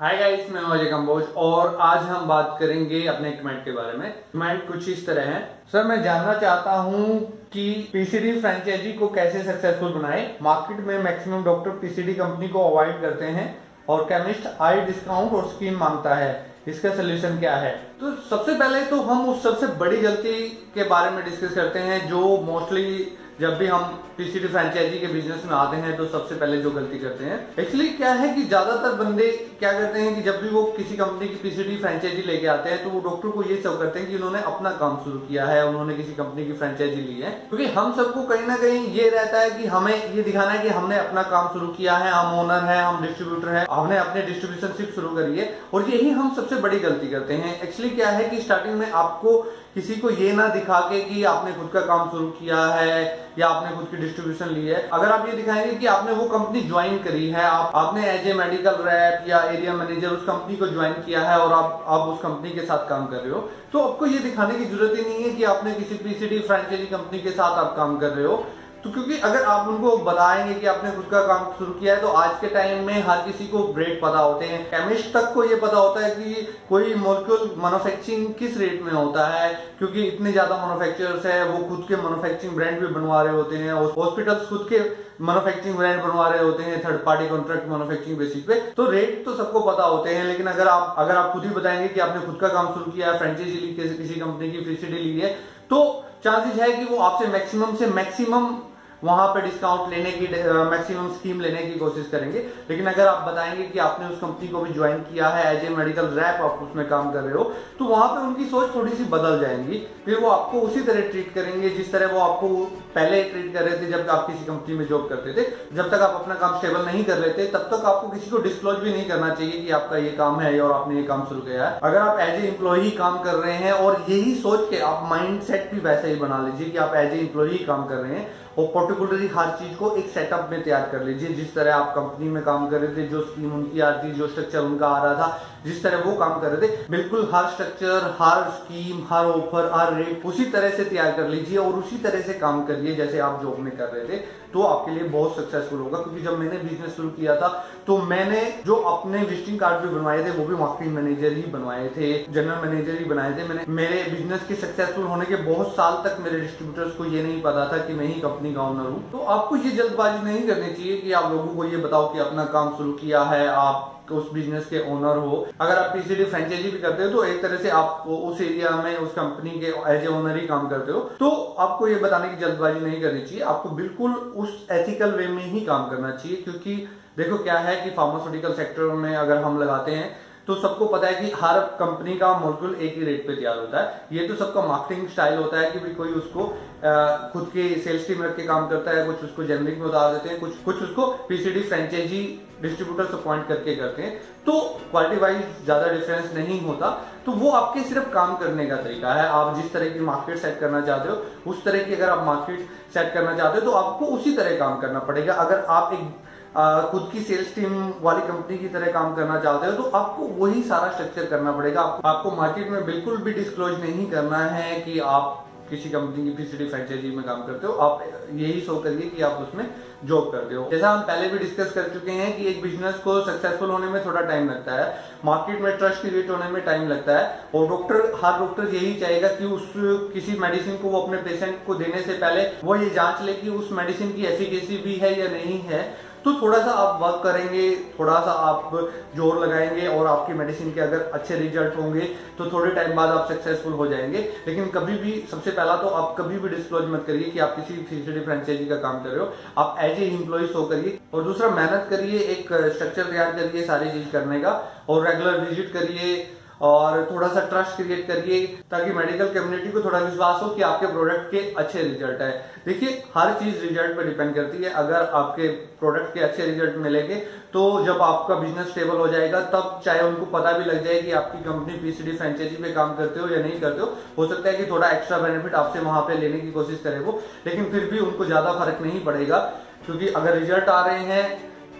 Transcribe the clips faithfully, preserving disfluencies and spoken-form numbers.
Hi guys, मैं अजय कंबोज और आज हम बात करेंगे अपने कमेंट के बारे में। कमेंट कुछ इस तरह है। सर, मैं जानना चाहता हूं कि पीसीडी फ्रेंचाइजी को कैसे सक्सेसफुल बनाए। मार्केट में मैक्सिमम डॉक्टर पीसीडी कंपनी को अवॉइड करते हैं और केमिस्ट हाई डिस्काउंट और स्कीम मांगता है, इसका सोल्यूशन क्या है। तो सबसे पहले तो हम उस सबसे बड़ी गलती के बारे में डिस्कस करते हैं जो मोस्टली जब भी हम पीसीडी फ्रेंचाइजी के बिजनेस में आते हैं तो सबसे पहले जो गलती करते हैं। एक्चुअली क्या है कि ज्यादातर बंदे क्या करते हैं कि जब भी वो किसी कंपनी की पीसीडी फ्रेंचाइजी लेके आते हैं तो वो डॉक्टर को ये शो करते हैं कि उन्होंने अपना काम शुरू किया है, उन्होंने किसी कंपनी की फ्रेंचाइजी ली है। क्योंकि हम सबको कहीं ना कहीं ये रहता है कि हमें ये दिखाना है कि हमने अपना काम शुरू किया है, हम ओनर है, हम डिस्ट्रीब्यूटर है, हमने अपने डिस्ट्रीब्यूशनशिप शुरू करी है। और यही हम सबसे बड़ी गलती करते हैं। एक्चुअली क्या है कि स्टार्टिंग में आपको किसी को ये ना दिखा के कि आपने खुद का काम शुरू किया है या आपने खुद की डिस्ट्रीब्यूशन ली है। अगर आप ये दिखाएंगे कि आपने वो कंपनी ज्वाइन करी है, आप आपने एज ए मेडिकल रैप या एरिया मैनेजर उस कंपनी को ज्वाइन किया है और आप आप उस कंपनी के साथ काम कर रहे हो, तो आपको ये दिखाने की जरूरत ही नहीं है कि आपने किसी पीसीडी फ्रेंचाइजी कंपनी के साथ आप काम कर रहे हो। तो क्योंकि अगर आप उनको बताएंगे कि आपने खुद का काम शुरू किया है तो आज के टाइम में हर किसी को रेट पता होते हैं। केमिस्ट तक को ये पता होता है कि कोई मॉलिक्यूल मैन्युफैक्चरिंग किस रेट में होता है, क्योंकि इतने ज्यादा मैन्युफैक्चरर्स है, वो खुद के मैन्युफैक्चरिंग ब्रांड भी बनवा रहे होते हैं और हॉस्पिटल्स खुद के मैन्युफैक्चरिंग ब्रांड बनवा रहे होते हैं third party contract manufacturing basis पे। तो रेट तो सबको पता होते हैं। लेकिन अगर आप अगर आप खुद ही बताएंगे कि आपने खुद का काम शुरू किया है, फ्रेंचाइजी ली, किसी कंपनी की पीसीडी ली है, तो चांसेस है कि वो आपसे मैक्सिमम से मैक्सिमम वहां पे डिस्काउंट लेने की, मैक्सिमम स्कीम लेने की कोशिश करेंगे। लेकिन अगर आप बताएंगे कि आपने उस कंपनी को भी ज्वाइन किया है, एज ए मेडिकल रैप आप उसमें काम कर रहे हो, तो वहां पे उनकी सोच थोड़ी सी बदल जाएंगी। फिर वो आपको उसी तरह ट्रीट करेंगे जिस तरह वो आपको पहले ट्रीट कर रहे थे जब आप किसी कंपनी में जॉब करते थे। जब तक आप अपना काम स्टेबल नहीं कर रहे थे तब तक आपको किसी को डिस्क्लोज भी नहीं करना चाहिए कि आपका ये काम है और आपने ये काम शुरू किया है। अगर आप एज ए एम्प्लॉय काम कर रहे हैं और यही सोच के आप माइंड सेट भी वैसे ही बना लीजिए कि आप एज ए एम्प्लॉय काम कर रहे हैं और पर्टिकुलरली हर चीज को एक सेटअप में तैयार कर लीजिए। जिस तरह आप कंपनी में काम कर रहे थे, जो स्कीम उनकी आ रही थी, जो स्ट्रक्चर उनका आ रहा था, जिस तरह वो काम कर रहे थे, बिल्कुल हर स्ट्रक्चर, हर स्कीम, हर ऑफर, हर रेट उसी तरह से तैयार कर लीजिए और उसी तरह से काम करिए जैसे आप जॉब में कर रहे थे। तो आपके लिए बहुत सक्सेसफुल होगा। क्योंकि जब मैंने बिजनेस शुरू किया था तो मैंने जो अपने विजिटिंग कार्ड भी बनवाए थे वो भी मार्केटिंग मैनेजर ही बनवाए थे, जनरल मैनेजर ही बनाए थे मैंने। मेरे बिजनेस के सक्सेसफुल होने के बहुत साल तक मेरे डिस्ट्रीब्यूटर्स को ये नहीं पता था कि मैं ही कंपनी का ओनर हूँ। तो आपको ये जल्दबाजी नहीं करनी चाहिए कि आप लोगों को ये बताओ कि अपना काम शुरू किया है, आप उस बिजनेस के ओनर हो। अगर आप पीसीडी फ्रेंचाइजी भी करते हो तो एक तरह से आप उस एरिया में उस कंपनी के एज ए ओनर ही काम करते हो। तो आपको ये बताने की जल्दबाजी नहीं करनी चाहिए, आपको बिल्कुल उस एथिकल वे में ही काम करना चाहिए। क्योंकि देखो क्या है कि फार्मास्यूटिकल सेक्टर में अगर हम लगाते हैं तो सबको पता है कि हर कंपनी का मॉलिक्यूल एक ही रेट पे तैयार होता है। ये तो सबका मार्केटिंग स्टाइल होता है कि भी कोई उसको खुद के सेल्स टीम रख के काम करता है, कुछ उसको जेनरिक में उतार देते हैं, कुछ कुछ उसको पीसीडी फ्रेंचाइजी डिस्ट्रीब्यूटर्स अपॉइंट करके करते हैं। तो क्वालिटी वाइज ज्यादा डिफरेंस नहीं होता। तो वो आपके सिर्फ काम करने का तरीका है। आप जिस तरह की मार्केट सेट करना चाहते हो उस तरह की अगर आप मार्केट सेट करना चाहते हो तो आपको उसी तरह काम करना पड़ेगा। अगर आप एक आ, खुद की सेल्स टीम वाली कंपनी की तरह काम करना चाहते हो तो आपको वही सारा स्ट्रक्चर करना पड़ेगा। आपको, आपको मार्केट में बिल्कुल भी डिस्क्लोज नहीं करना है कि आप किसी कंपनी की पीसीडी फ्रेंचाइजी में काम करते हो। आप यही शो करिए कि आप उसमें जॉब करते हो। जैसा हम पहले भी डिस्कस कर चुके हैं कि एक बिजनेस को सक्सेसफुल होने में थोड़ा टाइम लगता है, मार्केट में ट्रस्ट क्रिएट होने में टाइम लगता है। और डॉक्टर हर डॉक्टर यही चाहेगा कि उस किसी मेडिसिन को वो अपने पेशेंट को देने से पहले वो ये जांच ले कि उस मेडिसिन की एफिकेसी भी है या नहीं है। तो थोड़ा सा आप वर्क करेंगे, थोड़ा सा आप जोर लगाएंगे और आपकी मेडिसिन के अगर अच्छे रिजल्ट होंगे तो थोड़े टाइम बाद आप सक्सेसफुल हो जाएंगे। लेकिन कभी भी, सबसे पहला तो आप कभी भी डिस्क्लोज मत करिए कि आप किसी पीसीडी फ्रेंचाइजी का काम कर रहे हो। आप एज ए एम्प्लॉय शो करिए और दूसरा मेहनत करिए, एक स्ट्रक्चर तैयार करिए सारी चीज करने का और रेगुलर विजिट करिए और थोड़ा सा ट्रस्ट क्रिएट करिए ताकि मेडिकल कम्युनिटी को थोड़ा विश्वास हो कि आपके प्रोडक्ट के अच्छे रिजल्ट है। देखिए, हर चीज रिजल्ट पे डिपेंड करती है। अगर आपके प्रोडक्ट के अच्छे रिजल्ट मिलेंगे तो जब आपका बिजनेस स्टेबल हो जाएगा तब चाहे उनको पता भी लग जाए कि आपकी कंपनी पीसीडी फ्रेंचाइजी पे काम करते हो या नहीं करते हो, हो सकता है कि थोड़ा एक्स्ट्रा बेनिफिट आपसे वहां पे लेने की कोशिश करे वो, लेकिन फिर भी उनको ज्यादा फर्क नहीं पड़ेगा। क्योंकि अगर रिजल्ट आ रहे हैं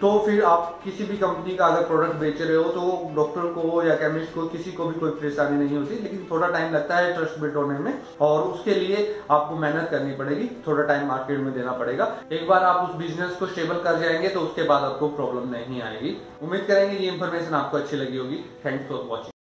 तो फिर आप किसी भी कंपनी का अगर प्रोडक्ट बेच रहे हो तो डॉक्टर को या केमिस्ट को किसी को भी कोई परेशानी नहीं होती, लेकिन थोड़ा टाइम लगता है ट्रस्ट बिल्ड होने में और उसके लिए आपको मेहनत करनी पड़ेगी, थोड़ा टाइम मार्केट में देना पड़ेगा। एक बार आप उस बिजनेस को स्टेबल कर जाएंगे तो उसके बाद आपको प्रॉब्लम नहीं आएगी। उम्मीद करेंगे ये इन्फॉर्मेशन आपको अच्छी लगी होगी। Thanks for watching.